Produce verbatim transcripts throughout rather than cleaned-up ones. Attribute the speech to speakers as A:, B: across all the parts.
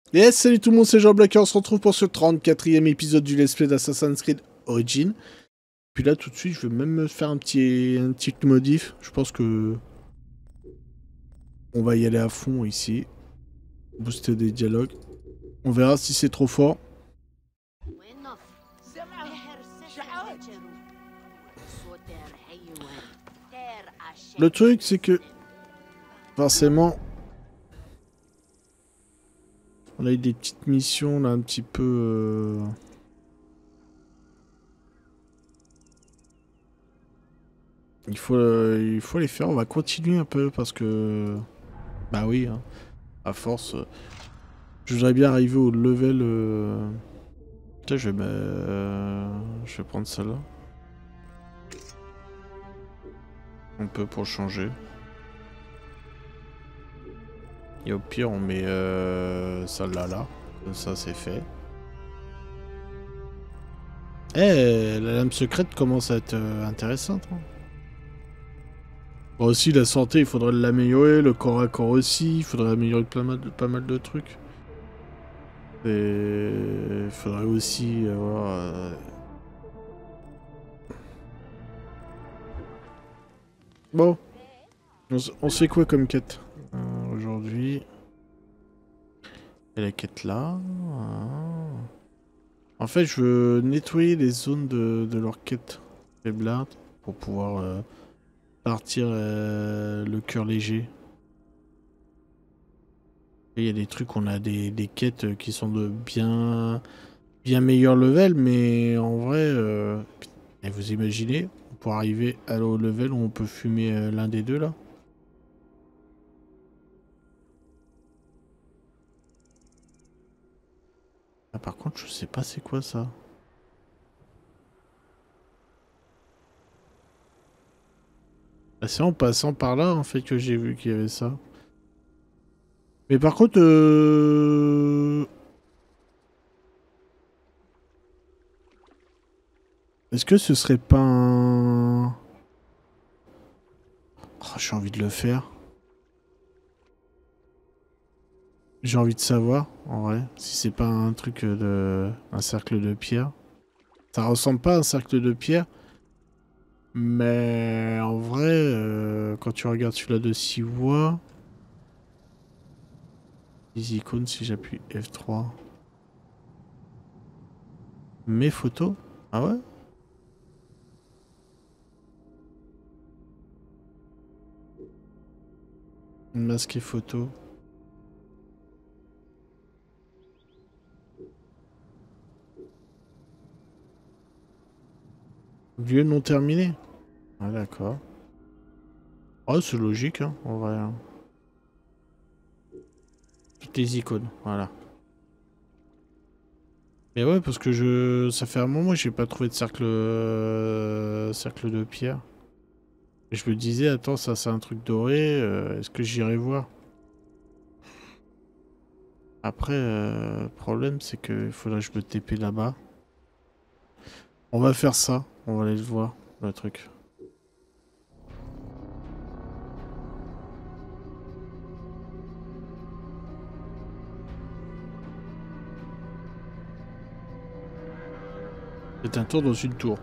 A: Yes, salut tout le monde, c'est Jean-Black et on se retrouve pour ce trente-quatrième épisode du Let's Play d'Assassin's Creed Origins. Puis là, tout de suite, je vais même me faire un petit, un petit modif. Je pense que on va y aller à fond ici. Booster des dialogues. On verra si c'est trop fort. Le truc, c'est que forcément, on a eu des petites missions là, un petit peu. Euh... Il faut, euh, il faut les faire. On va continuer un peu parce que, bah oui, hein, à force. Euh... Je voudrais bien arriver au level. Euh... Tiens, je vais, euh... je vais prendre celle-là. Un peu pour changer. Et au pire, on met euh, celle-là là. Comme ça, c'est fait. Eh, la lame secrète commence à être euh, intéressante. Hein. Bon, aussi, la santé, il faudrait l'améliorer. Le corps à corps aussi. Il faudrait améliorer pas mal de, pas mal de trucs. Et il faudrait aussi avoir... Euh... Bon. On, on sait quoi comme quête euh, aujourd'hui? Et la quête là. Ah. En fait, je veux nettoyer les zones de, de leur quête faiblarde pour pouvoir euh, partir euh, le cœur léger. Il y a des trucs, on a des, des quêtes qui sont de bien, bien meilleur level, mais en vrai, euh, et vous imaginez, on peut arriver à au level où on peut fumer euh, l'un des deux là. Ah, par contre, je sais pas c'est quoi ça. Ah, c'est en passant par là en fait que j'ai vu qu'il y avait ça. Mais par contre, euh... est-ce que ce serait pas un... Oh, j'ai envie de le faire. J'ai envie de savoir, en vrai, si c'est pas un truc de... un cercle de pierre. Ça ressemble pas à un cercle de pierre. Mais en vrai, euh, quand tu regardes celui-là de six voix... Les icônes, si j'appuie F trois... Mes photos? Ah ouais? Masquer photo. Lieu non terminé. Ah d'accord. Oh c'est logique hein, en vrai. Hein. Toutes les icônes, voilà. Mais ouais parce que je. Ça fait un moment que j'ai pas trouvé de cercle. Euh... cercle de pierre. Et je me disais, attends, ça c'est un truc doré, euh, est-ce que j'irai voir? Après, euh, le problème c'est que il faudrait que je me T P là-bas. On va faire ça, on va aller le voir, le truc. C'est un tour dans une tour.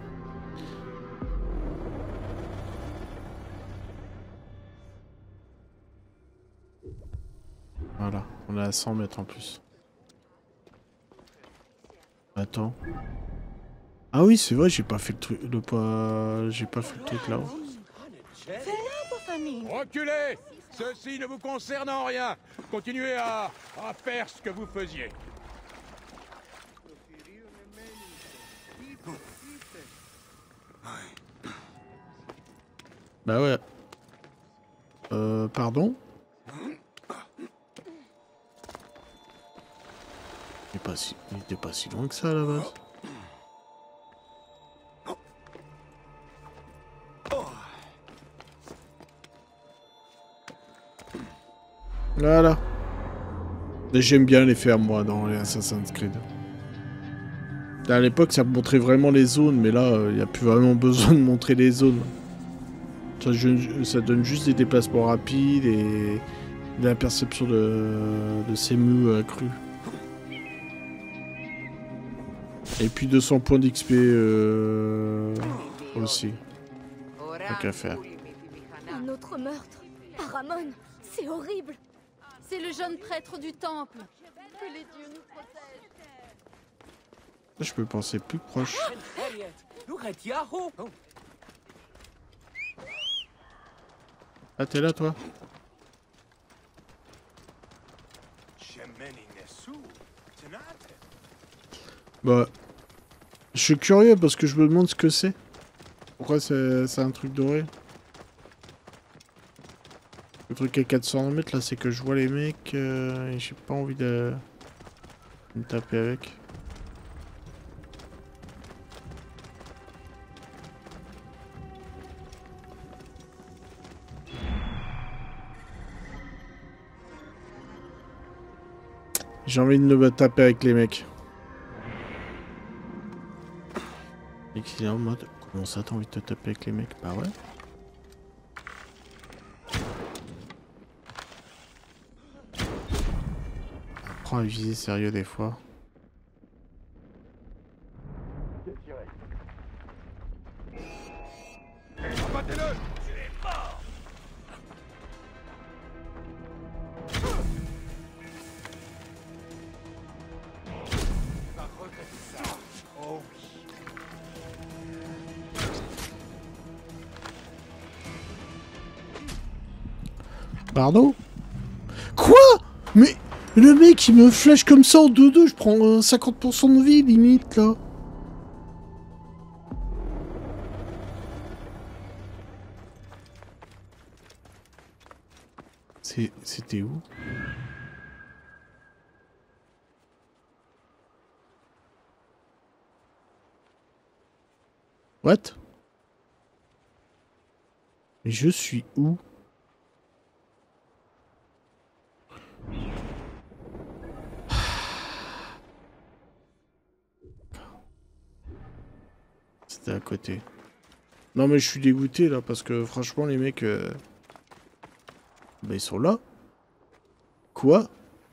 A: Voilà, on est à cent mètres en plus. Attends. Ah oui, c'est vrai, j'ai pas fait le truc, le pas, j'ai pas fait le truc là-haut.
B: Reculez! Ceci ne vous concerne en rien. Continuez à, à faire ce que vous faisiez.
A: Bah ouais. Euh, pardon? Il était pas si, il était pas si loin que ça à la base. Voilà. J'aime bien les faire moi dans les Assassin's Creed. À l'époque ça montrait vraiment les zones, mais là il euh, n'y a plus vraiment besoin de montrer les zones. Ça, je, ça donne juste des déplacements rapides et Il a la perception de, de ses mues euh, crues. Et puis deux cents points d'X P euh, aussi. Pas qu'à faire.
C: Un autre meurtre. Paramon, c'est horrible.
D: C'est le jeune prêtre du temple. Que les dieux nous protègent.
A: Je peux penser plus proche. Ah, t'es là, toi? Bah, je suis curieux parce que je me demande ce que c'est. Pourquoi c'est un truc doré? Le truc à quatre cents mètres là, c'est que je vois les mecs euh, et j'ai pas envie de... de me taper avec. J'ai envie de me taper avec les mecs. Et qu'il est en mode, comment ça t'as envie de te taper avec les mecs? Bah ouais. Apprends à viser sérieux des fois.
B: Combattez-le! Tu es mort! Tu vas regretter ça. Oh oui.
A: Pardon? Quoi? Mais le mec il me flèche comme ça en deux deux, je prends euh, cinquante pour cent de vie limite là. C'était où? What? Mais je suis où? C'était à côté. Non mais je suis dégoûté là parce que franchement les mecs... Euh... Bah ils sont là. Quoi?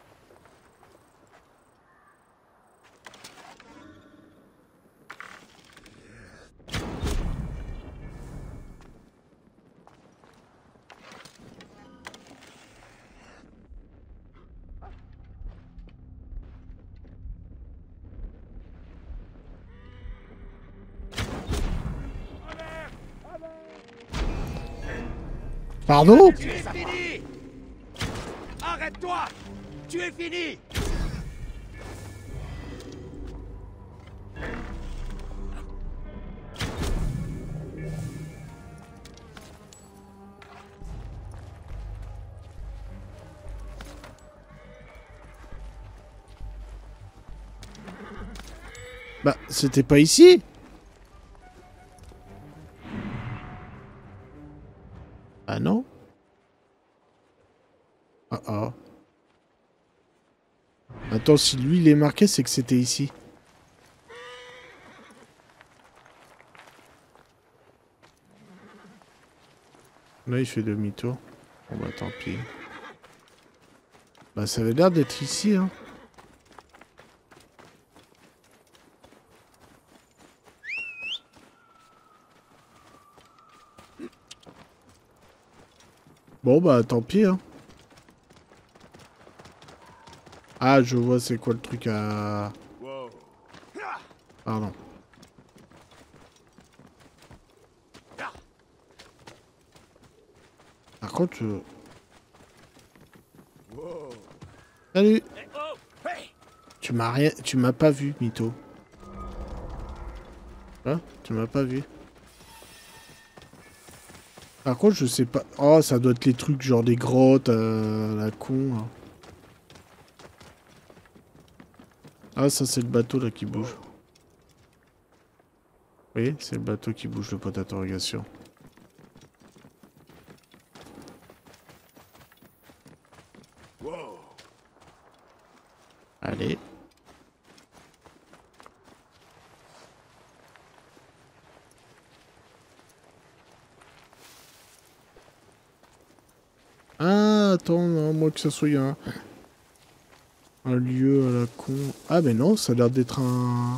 A: Pardon?
B: Tu es fini! Arrête-toi! Tu es fini!
A: Bah, c'était pas ici? Ah non? Ah ah. Attends, si lui il est marqué, c'est que c'était ici. Là, il fait demi-tour. Bon bah tant pis. Bah ça avait l'air d'être ici, hein. Bon bah tant pis, hein. Ah, je vois c'est quoi le truc à... Pardon. Par contre... Euh... Salut. Tu m'as rien... Tu m'as pas vu, mytho. Hein? Tu m'as pas vu. Par contre, je sais pas... Oh, ça doit être les trucs genre des grottes, euh, la con, là. Ah, ça, c'est le bateau, là, qui bouge. Oui, c'est le bateau qui bouge, le point d'interrogation. Allez. Ah, attends, non, moi que ça soit un, un lieu à la con. Ah, mais non, ça a l'air d'être un...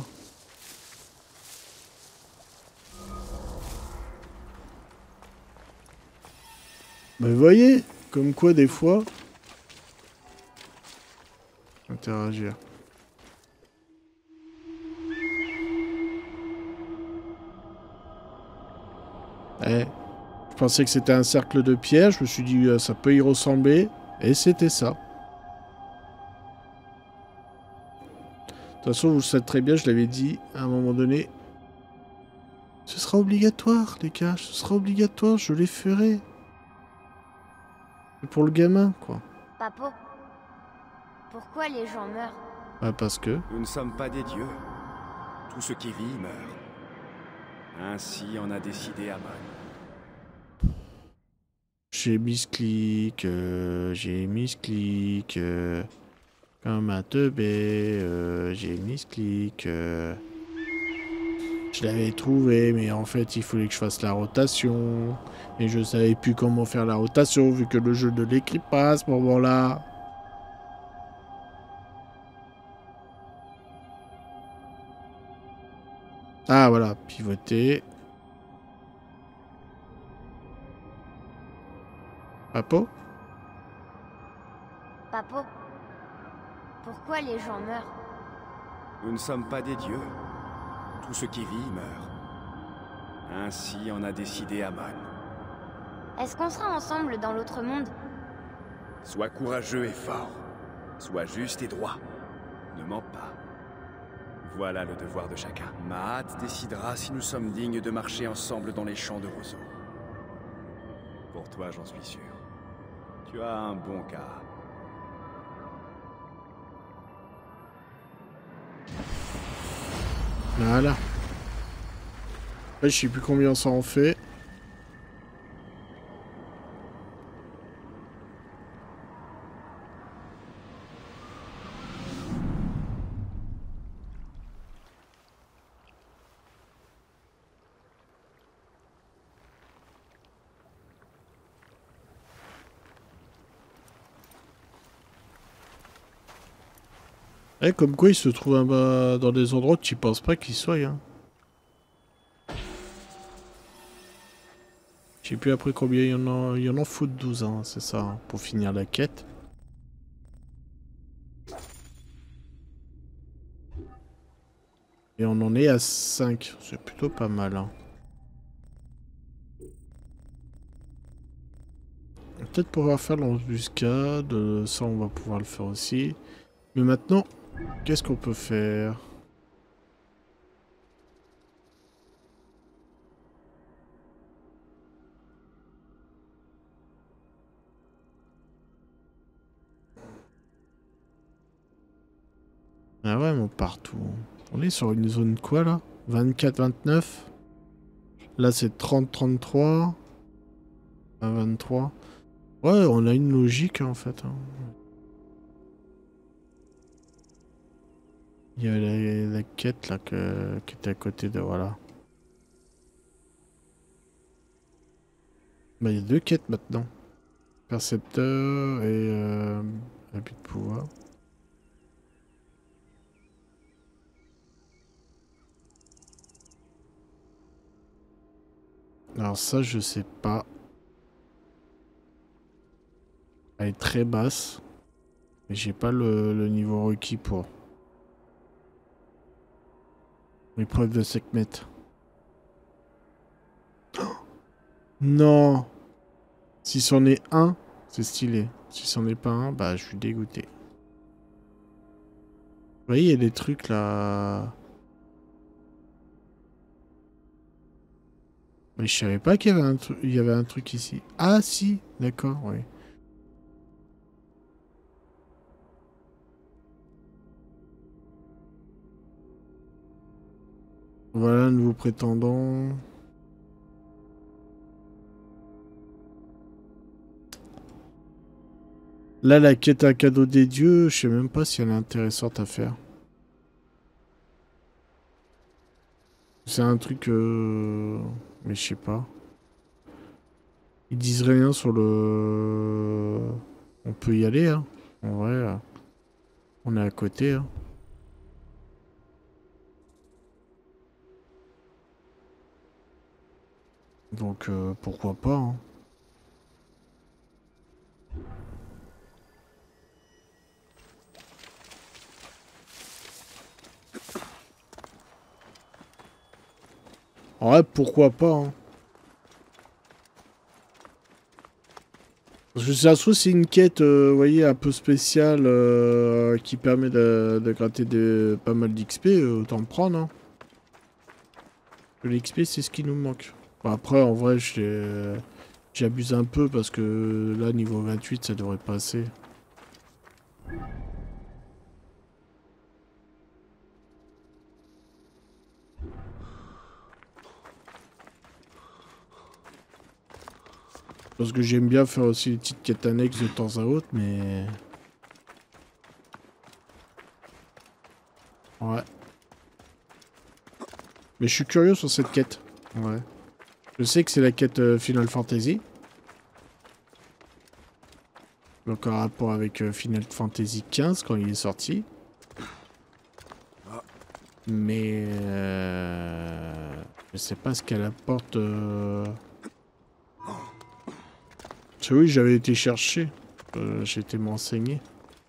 A: Bah, vous voyez, comme quoi des fois... Interagir. Eh, je pensais que c'était un cercle de pierre, je me suis dit euh, ça peut y ressembler, et c'était ça. De toute façon, vous le savez très bien, je l'avais dit à un moment donné. Ce sera obligatoire, les gars, ce sera obligatoire, je les ferai. C'est pour le gamin, quoi.
E: Papo, pourquoi les gens meurent?
A: Bah parce que...
F: Nous ne sommes pas des dieux. Tout ce qui vit meurt. Ainsi en a décidé Amon.
A: J'ai mis ce clic, euh, j'ai mis ce clic, euh, comme un teubé, euh, j'ai mis ce clic. Euh, je l'avais trouvé, mais en fait il fallait que je fasse la rotation. Et je savais plus comment faire la rotation, vu que le jeu ne l'écrit pas à ce moment-là. Ah voilà, pivoter. Papo?
E: Papo, pourquoi les gens meurent?
F: Nous ne sommes pas des dieux. Tout ce qui vit meurt. Ainsi en a décidé Amon.
E: Est-ce qu'on sera ensemble dans l'autre monde?
F: Sois courageux et fort. Sois juste et droit. Ne mens pas. Voilà le devoir de chacun. Maat décidera si nous sommes dignes de marcher ensemble dans les champs de roseaux. Pour toi, j'en suis sûr. Tu as un bon cas.
A: Voilà. Ouais, je sais plus combien ça en fait. Eh, comme quoi il se trouve un bas dans des endroits que tu penses pas qu'il soit, hein. J'ai plus après combien il y en a. Il y en a faut douze, hein, c'est ça, hein, pour finir la quête. Et on en est à cinq, c'est plutôt pas mal, hein. Peut-être pouvoir faire l'embuscade, ça on va pouvoir le faire aussi. Mais maintenant, qu'est-ce qu'on peut faire? Ah ouais, mais partout. On est sur une zone quoi là? vingt-quatre vingt-neuf. Là c'est trente trente-trois. vingt-trois. Ouais, on a une logique en fait, hein. Il y a la, la quête là que, qui était à côté de... Voilà. Bah, il y a deux quêtes maintenant. Percepteur et... Euh, abus de pouvoir. Alors ça, je sais pas. Elle est très basse. Mais j'ai pas le, le niveau requis pour. Épreuve de Sekhmet. Oh non! Si c'en est un, c'est stylé. Si c'en est pas un, bah je suis dégoûté. Vous voyez, il y a des trucs là. Mais je savais pas qu'il y avait un truc. Il y avait un truc ici. Ah si, d'accord, oui. Voilà un nouveau prétendant. Là, la quête à cadeau des dieux, je sais même pas si elle est intéressante à faire. C'est un truc... Euh... Mais je sais pas. Ils disent rien sur le... On peut y aller, hein. En vrai, euh, on est à côté, hein. Donc, euh, pourquoi pas, hein. Ouais, pourquoi pas, hein. Parce que ça se trouve, c'est une quête, euh, vous voyez, un peu spéciale euh, qui permet de, de gratter de, pas mal d'X P, euh, autant prendre, hein. L'X P, c'est ce qui nous manque. Bon, après, en vrai, j'abuse un peu parce que là, niveau vingt-huit, ça devrait passer. Parce que j'aime bien faire aussi des petites quêtes annexes de temps à autre, mais... Ouais. Mais je suis curieux sur cette quête. Ouais. Je sais que c'est la quête euh, Final Fantasy. Donc en rapport avec euh, Final Fantasy quinze quand il est sorti. Mais... Euh... Je sais pas ce qu'elle apporte... Euh... C'est oui, j'avais été chercher. Euh, J'ai été m'enseigner.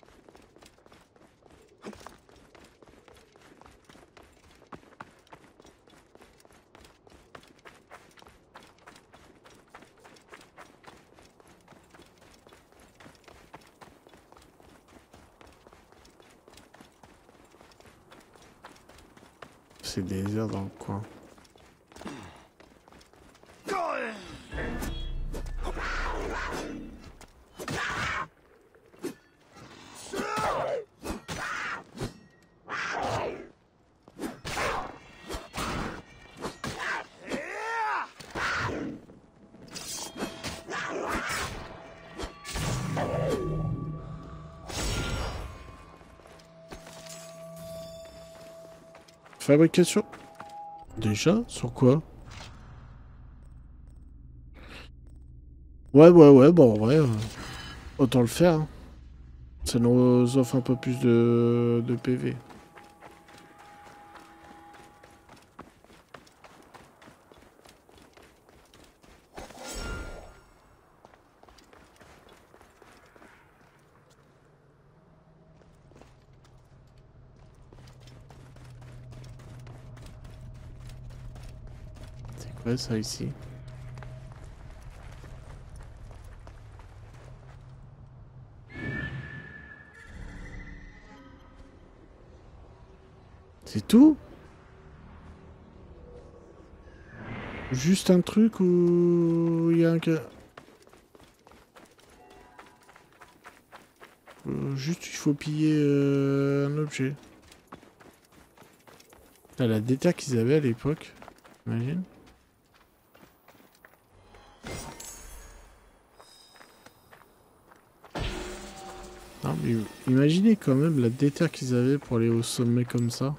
A: C'est désert dans le coin. Fabrication. Déjà? Sur quoi? Ouais, ouais, ouais, bon, en vrai, euh, autant le faire. Hein. Ça nous offre un peu plus de, de P V. C'est quoi ça ici? C'est tout? Juste un truc où il y a un... Euh, juste il faut piller euh, un objet. T'as la déterre qu'ils avaient à l'époque, imagine. Non mais imaginez quand même la déterre qu'ils avaient pour aller au sommet comme ça.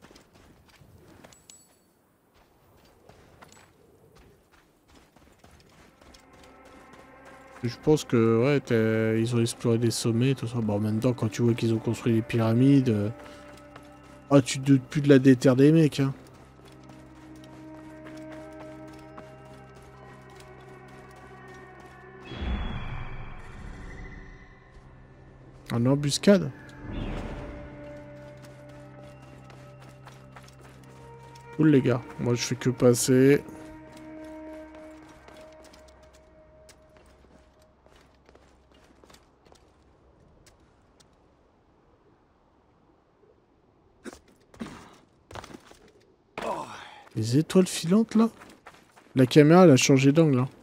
A: Je pense que ouais, ils ont exploré des sommets, tout ça. Bon, maintenant, quand tu vois qu'ils ont construit des pyramides, euh... oh, tu te doutes plus de la déterre des mecs. Hein. En embuscade. Cool les gars, moi je fais que passer. Les étoiles filantes là? La caméra elle a changé d'angle hein.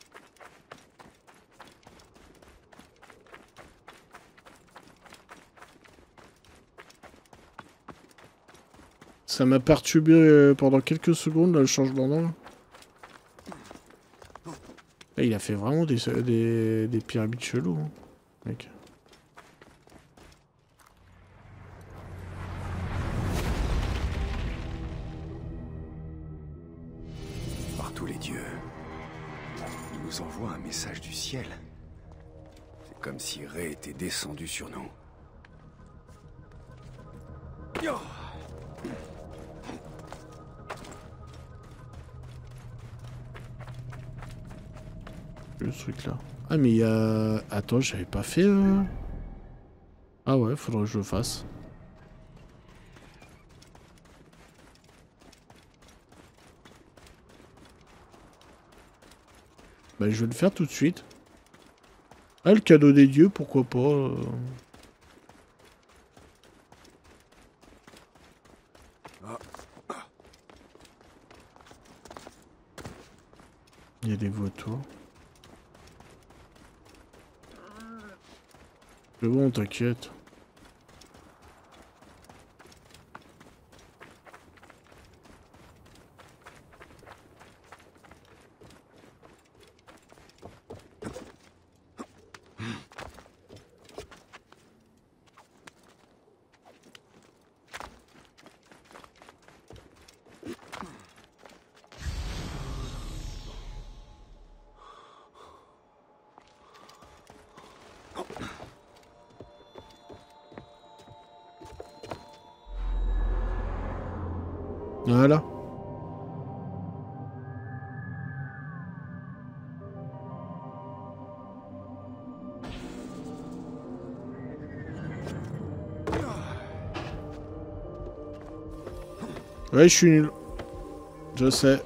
A: Ça m'a perturbé euh, pendant quelques secondes là, le changement d'angle. Là, il a fait vraiment des, des, des pyramides chelous hein, mec.
F: Par tous les dieux, il nous envoie un message du ciel. Comme si Ray était descendu sur nous. Yo.
A: Le truc là. Ah mais il y a... Attends, j'avais pas fait... Euh... Ah ouais, faudrait que je le fasse. Bah je vais le faire tout de suite. Ah le cadeau des dieux, pourquoi pas euh... Il y a des vautours. C'est bon, t'inquiète. Voilà. Ouais, je suis nul. Je sais.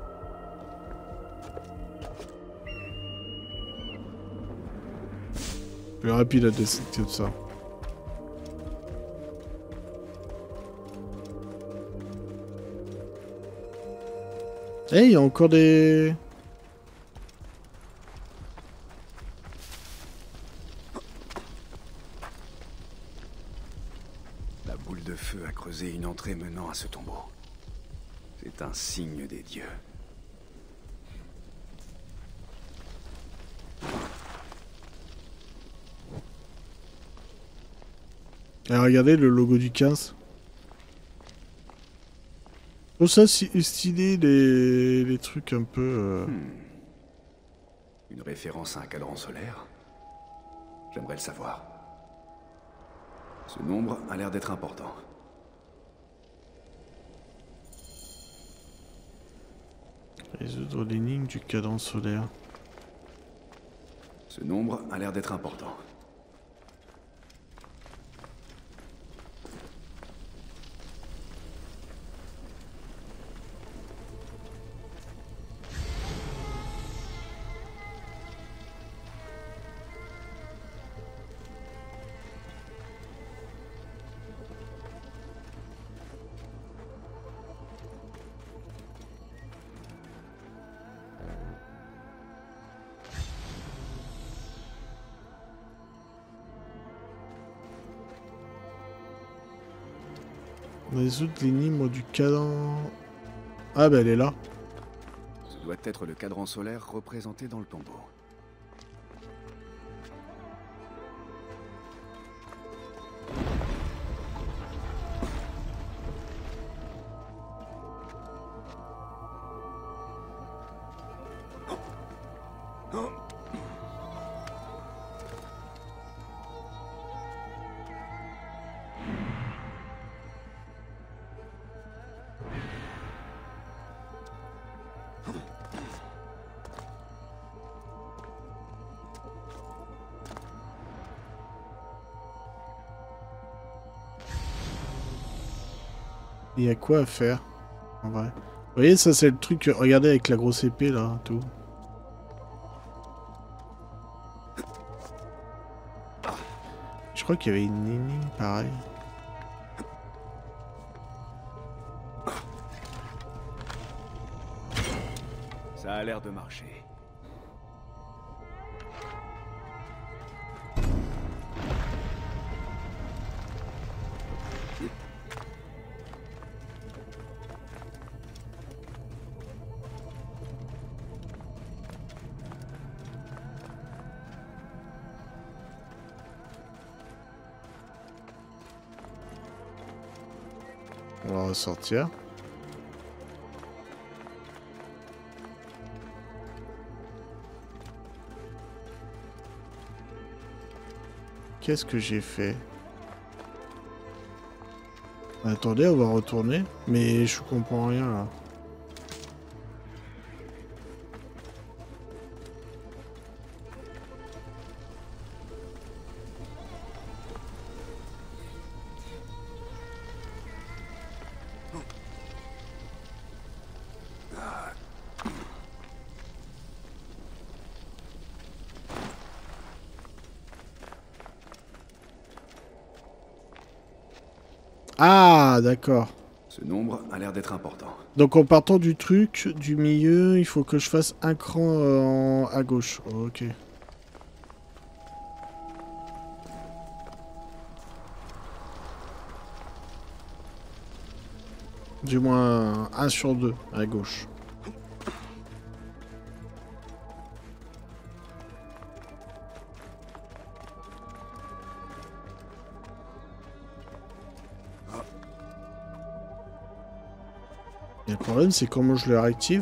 A: Plus rapide à décider de ça. Eh, il y a encore des...
F: La boule de feu a creusé une entrée menant à ce tombeau. C'est un signe des dieux.
A: Et regardez le logo du quinze. Oh ça c'est stylé les... les trucs un peu... Euh...
F: Hmm. Une référence à un cadran solaire? J'aimerais le savoir. Ce nombre a l'air d'être important.
A: Résoudre l'énigme du cadran solaire.
F: Ce nombre a l'air d'être important.
A: Résoudre l'énigme du cadran... Ah bah elle est là.
F: Ce doit être le cadran solaire représenté dans le tombeau.
A: Il y a quoi à faire en vrai. Vous voyez ça c'est le truc, regardez avec la grosse épée là, tout. Je crois qu'il y avait une énigme pareil.
F: Ça a l'air de marcher.
A: On va ressortir. Qu'est-ce que j'ai fait? Attendez, on va retourner. Mais je comprends rien là. Ah, d'accord.
F: Ce nombre a l'air d'être important.
A: Donc en partant du truc, du milieu, il faut que je fasse un cran euh, en... à gauche. Oh, ok. Du moins un sur deux à gauche. Et le problème, c'est comment je le réactive.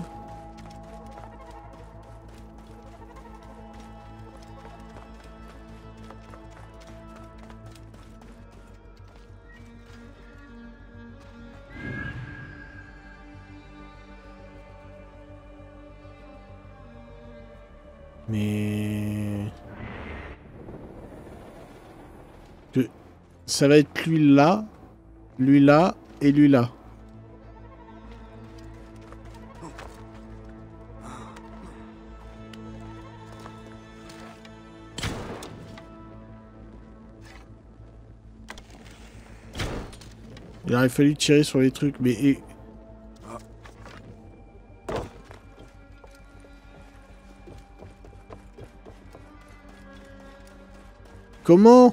A: Mais... Que- Ça va être lui là, lui là et lui là. Il aurait fallu tirer sur les trucs, mais... et- Comment?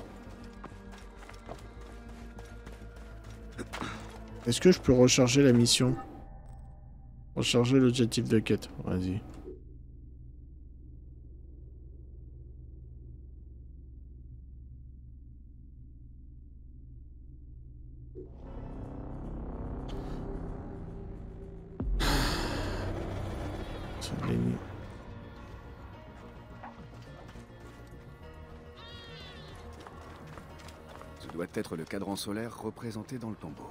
A: Est-ce que je peux recharger la mission? Recharger l'objectif de quête. Vas-y. Ça gagne.
F: Ce doit être le cadran solaire représenté dans le tombeau.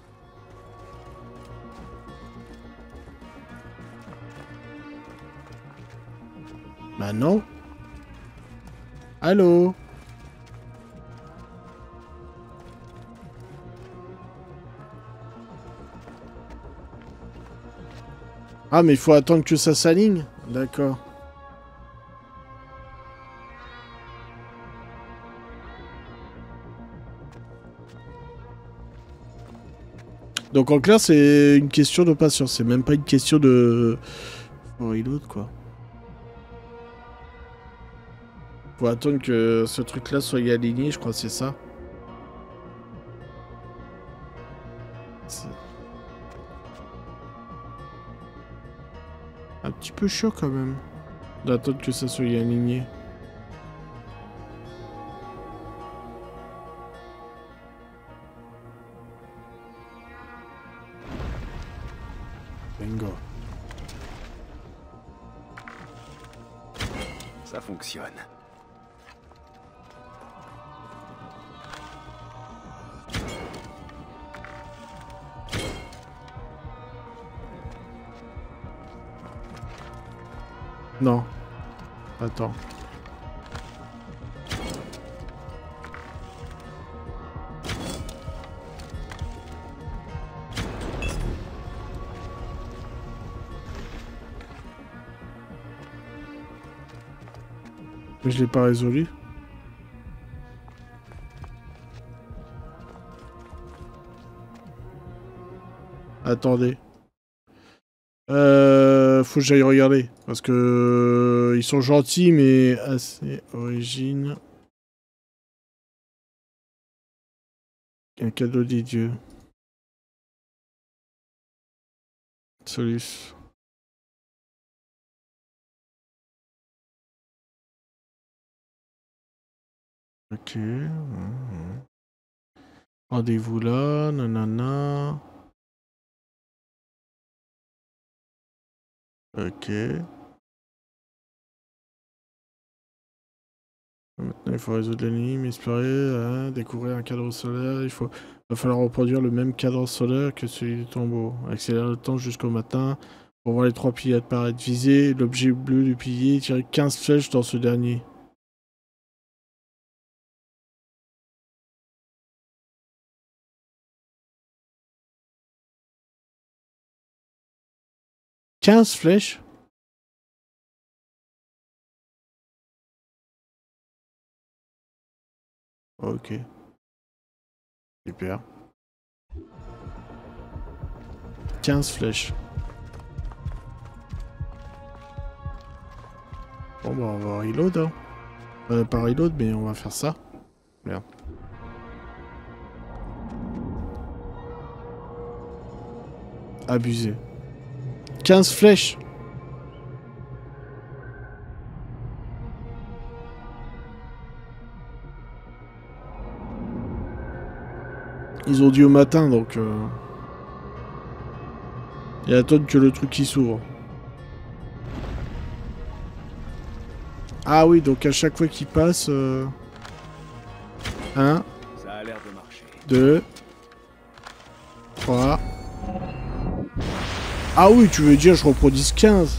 A: Bah non. Allô? Ah, mais il faut attendre que ça s'aligne? D'accord. Donc en clair, c'est une question de patience. C'est même pas une question de... Oh, il autre quoi. Faut attendre que ce truc-là soit aligné, je crois que c'est ça. C'est un petit peu chaud quand même d'attendre que ça soit aligné. Bingo.
F: Ça fonctionne.
A: Non. Attends. Mais je l'ai pas résolu. Attendez. Euh, faut que j'aille regarder. Parce que... euh, ils sont gentils, mais assez origine. Un cadeau des dieux. Solus. Ok. Mhm. Rendez-vous là, nanana. Ok. Maintenant, il faut résoudre l'énigme, espérer, hein, découvrir un cadre solaire. Il faut... va falloir reproduire le même cadre solaire que celui du tombeau. Accélérer le temps jusqu'au matin pour voir les trois piliers apparaître visés. L'objet bleu du pilier, tirer quinze flèches dans ce dernier. quinze flèches? Ok. Super. quinze flèches. Bon bah on va reload hein. Euh, pas reload mais on va faire ça. Merde. Abusé. quinze flèches. Ils ont dit au matin, donc... Euh... Et attendre que le truc qui s'ouvre. Ah oui, donc à chaque fois qu'il passe... Euh... Un...
F: Ça a l'air de marcher.
A: Deux... Trois... Ah oui, tu veux dire je reproduise quinze.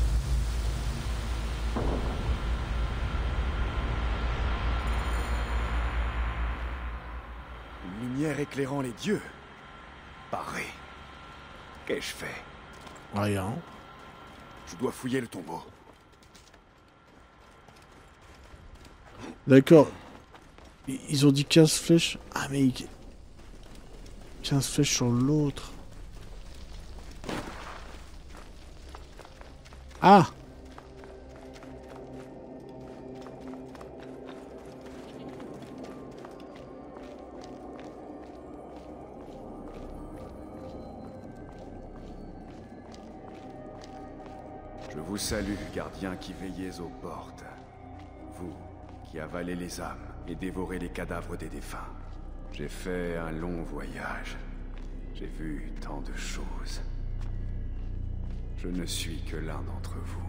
F: Une lumière éclairant les dieux. Paré. Qu'ai-je fait?
A: Rien.
F: Je dois fouiller le tombeau.
A: D'accord. Ils ont dit quinze flèches. Ah mais... quinze flèches sur l'autre. Ah!
F: Je vous salue, gardiens qui veillez aux portes. Vous, qui avalez les âmes et dévorez les cadavres des défunts. J'ai fait un long voyage. J'ai vu tant de choses. Je ne suis que l'un d'entre vous.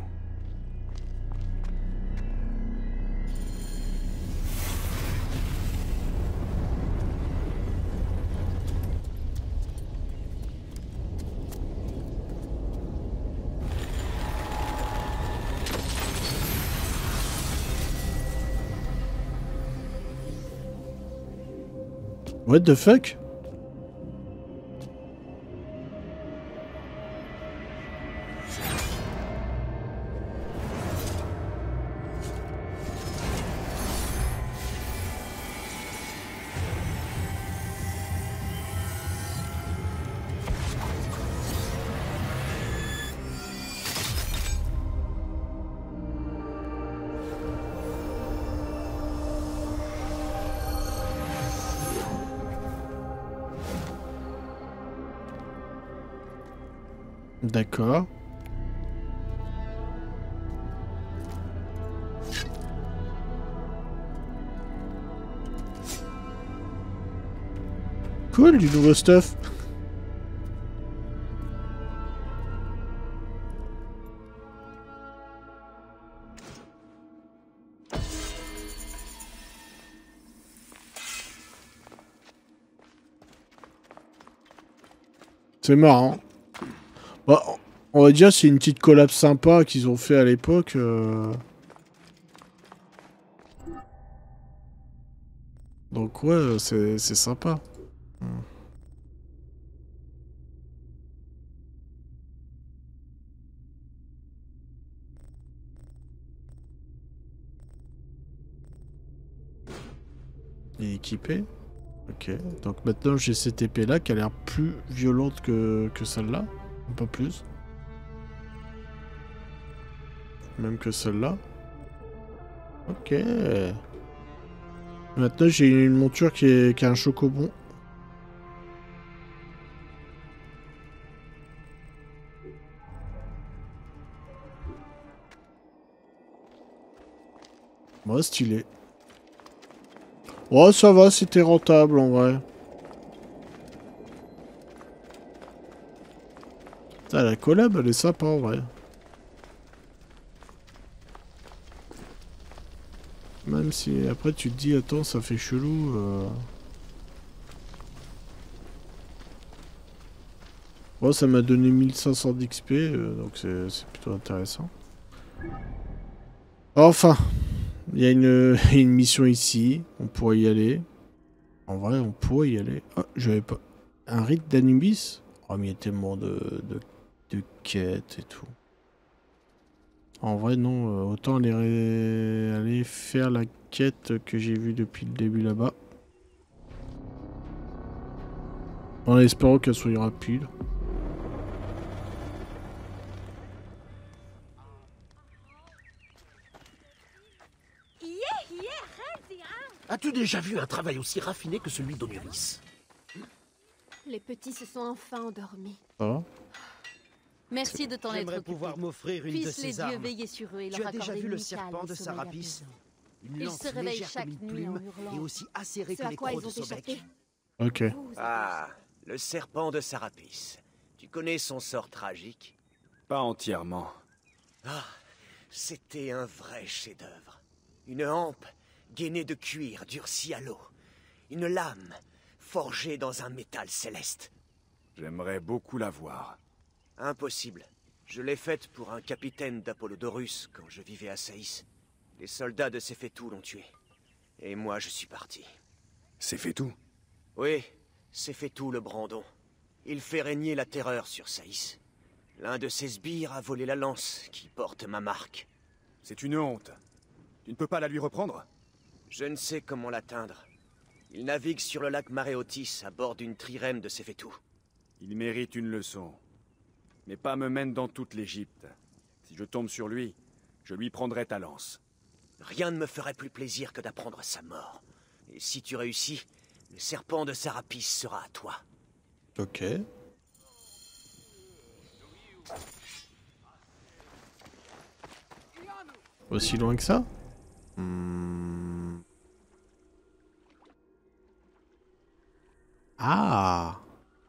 A: What the fuck? D'accord. Cool, du nouveau stuff. C'est marrant. Bah, on va dire c'est une petite collab sympa qu'ils ont fait à l'époque. Euh... Donc ouais, c'est sympa. Hmm. Il est équipé. Ok, donc maintenant j'ai cette épée là qui a l'air plus violente que, que celle-là. Un peu plus. Même que celle-là. Ok. Maintenant j'ai une monture qui, est, qui a un chocobon. Moi, stylé. Oh, ça va, c'était rentable en vrai. Ah, la collab, elle est sympa en vrai. Même même si après tu te dis attends ça fait chelou. Euh... Bon ça m'a donné mille cinq cents d'X P euh, donc c'est plutôt intéressant. Enfin, il y a une, une mission ici, on pourrait y aller. En vrai on pourrait y aller. Ah j'avais pas... Un rite d'Anubis. Oh mais il y a tellement de, de, de quêtes et tout. En vrai non, autant aller, ré... aller faire la quête que j'ai vue depuis le début là-bas. En espérant qu'elle soit rapide.
G: As-tu déjà vu un travail aussi raffiné que celui d'Onuris?
D: Les petits se sont enfin endormis.
A: Ça va?
D: Merci de t'en être
H: J'aimerais
D: occupé.
H: pouvoir m'offrir une de
D: Puissent les
H: ces
D: dieux
H: armes.
D: veiller sur eux et
H: Tu
D: leur
H: as déjà
D: accorder
H: vu
D: une
H: le
D: calme
H: serpent de
D: sommeil
H: Sarapis?
D: apaisant.
H: Une
D: Ils
H: lance
D: se réveillent
H: légère
D: chaque
H: comme une
D: nuit en
H: plume
D: hurlant.
H: et aussi acérée
D: Ce
H: que
D: à
H: les
D: quoi
H: crocs
D: ils ont
H: de Sobek.
D: échappé.
A: Ok.
D: Vous
I: Ah, le serpent de Sarapis. Tu connais son sort tragique?
F: Pas entièrement.
I: Ah, c'était un vrai chef-d'œuvre. Une hampe gainée de cuir durci à l'eau. Une lame forgée dans un métal céleste.
F: J'aimerais beaucoup la voir.
I: Impossible. Je l'ai faite pour un capitaine d'Apollodorus quand je vivais à Saïs. Les soldats de Sefetou l'ont tué. Et moi, je suis parti.
F: C'est fait tout.
I: Oui, Sefetou le Brandon. Il fait régner la terreur sur Saïs. L'un de ses sbires a volé la lance qui porte ma marque.
F: C'est une honte. Tu ne peux pas la lui reprendre?
I: Je ne sais comment l'atteindre. Il navigue sur le lac Maréotis à bord d'une trirème de Sefetou.
F: Il mérite une leçon. Mais pas me mène dans toute l'Égypte. Si je tombe sur lui, je lui prendrai ta lance.
I: Rien ne me ferait plus plaisir que d'apprendre sa mort. Et si tu réussis, le serpent de Sarapis sera à toi.
A: Ok. Aussi loin que ça? Hmm. Ah!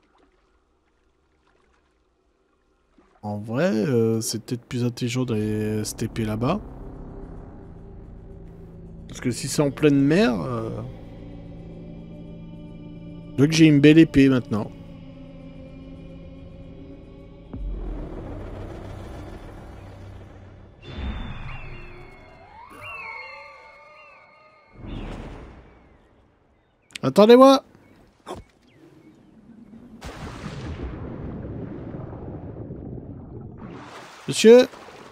A: En vrai, euh, c'est peut-être plus intelligent d'aller se taper là-bas. Parce que si c'est en pleine mer... Euh... Donc j'ai une belle épée maintenant. Attendez-moi! Monsieur?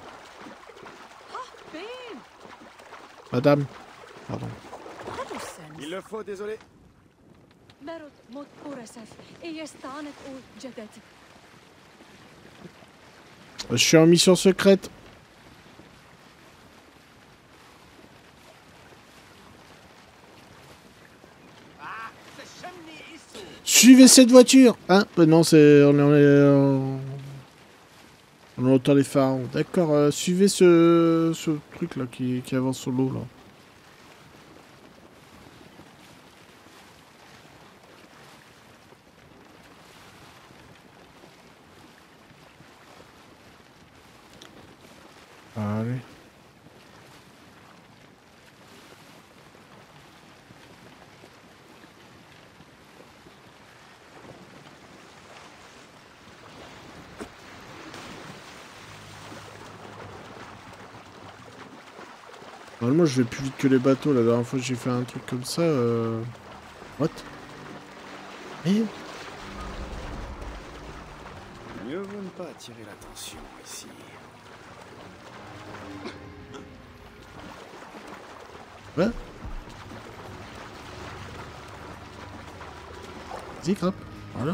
A: Madame? Pardon.
F: Il le faut, désolé.
A: Je suis en mission secrète. Suivez cette voiture! Hein? Euh, non, c'est... On est... On est... On entend les pharaons. D'accord, euh, suivez ce, ce truc là qui, qui avance sur l'eau là. Allez. Normalement je vais plus vite que les bateaux, la dernière fois j'ai fait un truc comme ça, euh... What? Eh?
F: Mieux vaut ne pas attirer l'attention ici.
A: Ouais? Vas-y, crap. Voilà.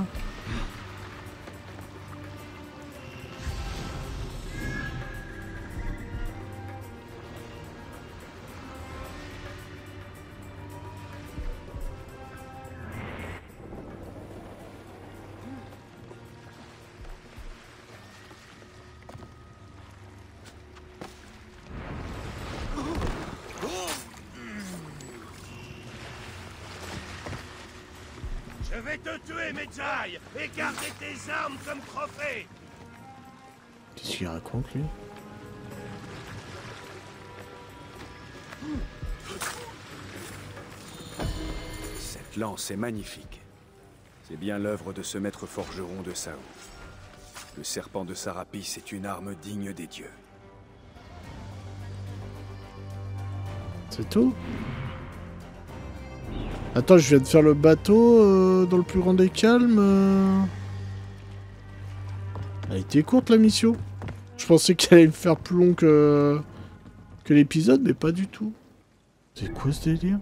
B: Je vais te tuer, Medjay, et garder tes armes comme trophée.
A: Qu'est-ce qu'il raconte lui?
F: Cette lance est magnifique. C'est bien l'œuvre de ce maître forgeron de Saou. Le serpent de Sarapis est une arme digne des dieux.
A: C'est tout? Attends, je viens de faire le bateau euh, dans le plus grand des calmes. Euh... Elle était courte la mission. Je pensais qu'elle allait me faire plus long que, que l'épisode, mais pas du tout. C'est quoi ce délire?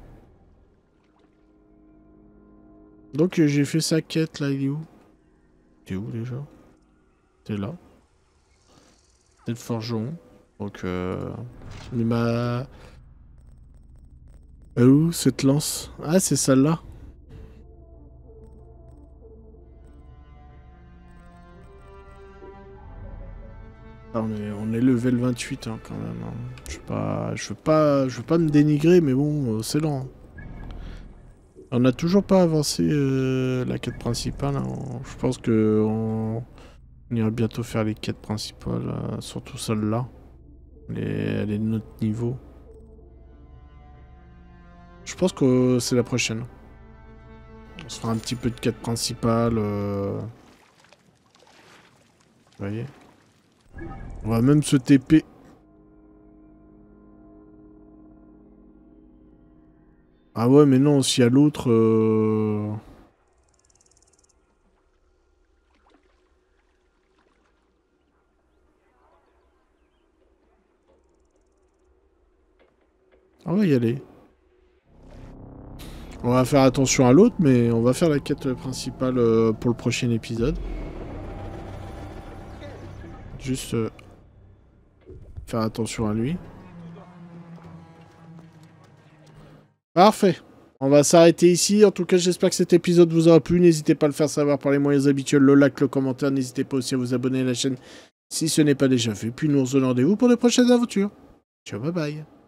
A: Donc euh, j'ai fait sa quête là, il est où? T'es où déjà? T'es là. C'est le forgeron. Donc euh... Mais ma... Elle est où cette lance? Ah c'est celle-là. Ah, on, est, on est level vingt-huit hein, quand même. Hein. Je veux pas, je veux pas, je veux pas me dénigrer, mais bon, euh, c'est lent. On n'a toujours pas avancé euh, la quête principale. Hein. Je pense que on, on ira bientôt faire les quêtes principales, euh, surtout celle-là. Elle, elle est de notre niveau. Je pense que c'est la prochaine. On se fera un petit peu de quête principale. Euh... Vous voyez? On va même se T P. Ah ouais, mais non, s'il y a l'autre... Euh... On va y aller. On va faire attention à l'autre, mais on va faire la quête principale euh, pour le prochain épisode. Juste euh, faire attention à lui. Parfait. On va s'arrêter ici. En tout cas, j'espère que cet épisode vous aura plu. N'hésitez pas à le faire savoir par les moyens habituels, le like, le commentaire. N'hésitez pas aussi à vous abonner à la chaîne si ce n'est pas déjà fait. Puis nous on se donne rendez-vous pour de prochaines aventures. Ciao, bye bye.